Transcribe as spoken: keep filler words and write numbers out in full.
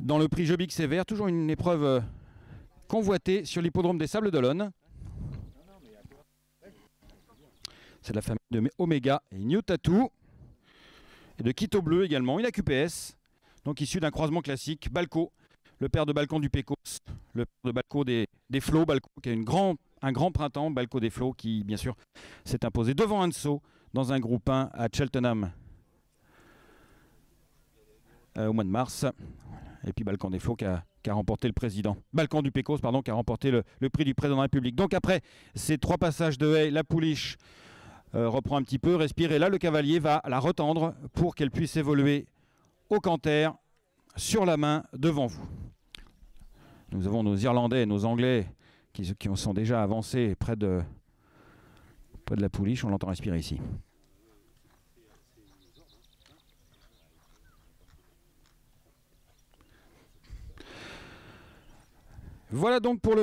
dans le prix Jobix Sévère, toujours une épreuve convoitée sur l'hippodrome des Sables d'Olonne. C'est de la famille de Omega et New Tattoo. Et de Quito Bleu également, une A Q P S, donc issu d'un croisement classique. Balco, le père de Balcon du Pécos, le père de Balco des, des Flots, Balco qui a une grand, un grand printemps, Balco des Flots qui bien sûr s'est imposé devant Anso dans un groupe un à Cheltenham euh, au mois de mars. Et puis Balcon des Flots qui a, qui a remporté le président, Balcon du Pécos pardon, qui a remporté le, le prix du président de la République. Donc après ces trois passages de haie, la pouliche Euh, reprend un petit peu, respire, et là le cavalier va la retendre pour qu'elle puisse évoluer au canter sur la main devant vous. Nous avons nos Irlandais et nos Anglais qui, qui sont déjà avancés près de, près de la pouliche, on l'entend respirer ici. Voilà donc pour le